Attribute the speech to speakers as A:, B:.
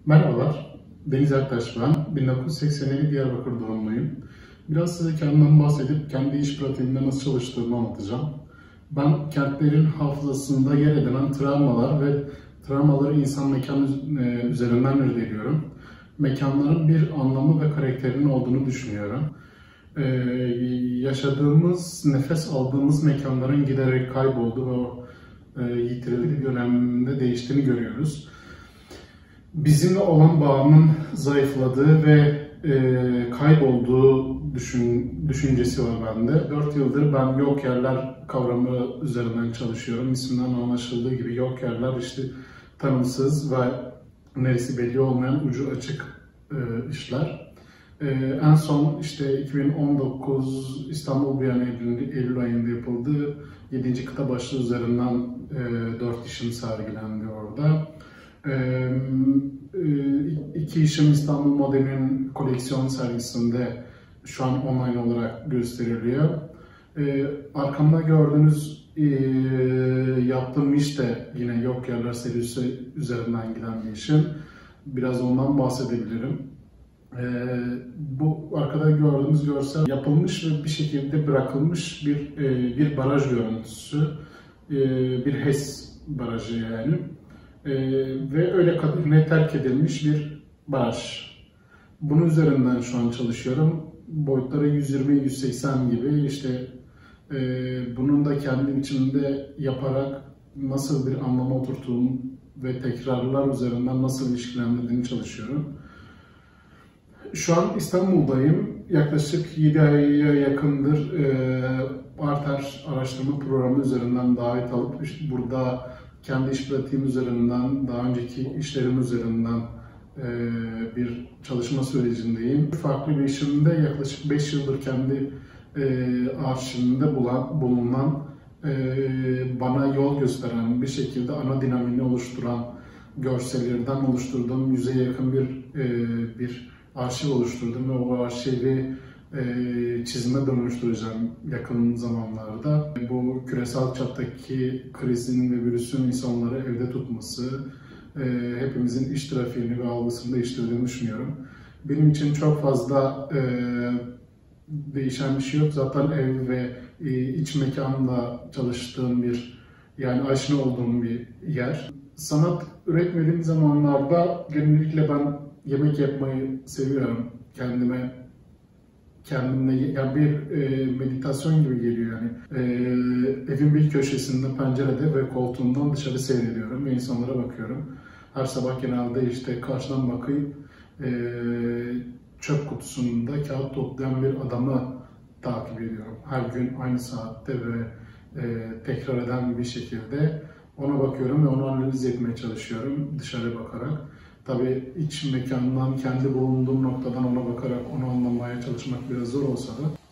A: Merhabalar, Deniz Aktaş ben. 1987 Diyarbakır doğumluyum. Biraz size kendimden bahsedip kendi iş pratiğimde nasıl çalıştığımı anlatacağım. Ben kentlerin hafızasında yer edinen travmalar ve travmaları insan mekan üzerinden irdeliyorum. Mekanların bir anlamı ve karakterinin olduğunu düşünüyorum. Yaşadığımız, nefes aldığımız mekanların giderek kaybolduğu ve o yitirildiği dönemde değiştiğini görüyoruz. Bizimle olan bağımın zayıfladığı ve kaybolduğu düşüncesi var bende. 4 yıldır ben yok yerler kavramı üzerinden çalışıyorum. İsimden anlaşıldığı gibi yok yerler işte tanımsız ve neresi belli olmayan ucu açık işler. En son işte 2019 İstanbul Bienalinde Eylül ayında yapıldı. 7. kıta başlığı üzerinden 4 işim sergilendi orada. İki işim İstanbul Modern'in koleksiyon sergisinde şu an online olarak gösteriliyor. Arkamda gördüğünüz yaptığım iş de yine Yok Yerler serisi üzerinden giden bir işim. Biraz ondan bahsedebilirim. Bu arkada gördüğünüz görsel yapılmış ve bir şekilde bırakılmış bir baraj görüntüsü. Bir HES barajı yani. Ve öyle kaderine terk edilmiş bir baraj. Bunun üzerinden şu an çalışıyorum. Boyutları 120-180 gibi işte bunun da kendim içinde yaparak nasıl bir anlama oturttuğum ve tekrarlar üzerinden nasıl ilişkilendirdiğini çalışıyorum. Şu an İstanbul'dayım. Yaklaşık 7 aya yakındır Arter araştırma programı üzerinden davet alıp işte burada kendi iş pratiğim üzerinden, daha önceki işlerim üzerinden bir çalışma sürecindeyim. Farklı bir işimde yaklaşık 5 yıldır kendi arşivimde bulunan, bana yol gösteren, bir şekilde ana dinamini oluşturan görsellerden oluşturduğum yüze yakın bir arşiv oluşturdum ve o arşivi çizime dönüştüreceğim yakın zamanlarda. Bu küresel çaptaki krizin ve virüsün insanları evde tutması, hepimizin iş trafiğini ve algısını değiştirdiğini düşünüyorum. Benim için çok fazla değişen bir şey yok. Zaten ev ve iç mekanla çalıştığım yani aşina olduğum bir yer. Sanat üretmediğim zamanlarda genellikle ben yemek yapmayı seviyorum. Kendimle yani bir meditasyon gibi geliyor yani. Evin bir köşesinde pencerede ve koltuğumdan dışarı seyrediyorum ve insanlara bakıyorum. Her sabah genelde işte karşıdan bakayım çöp kutusunda kağıt toplayan bir adamı takip ediyorum. Her gün aynı saatte ve tekrar eden bir şekilde ona bakıyorum ve onu analiz etmeye çalışıyorum dışarı bakarak. Tabii iç mekandan, kendi bulunduğum noktadan ona bakarak onu anlamaya çalışmak biraz zor olsa da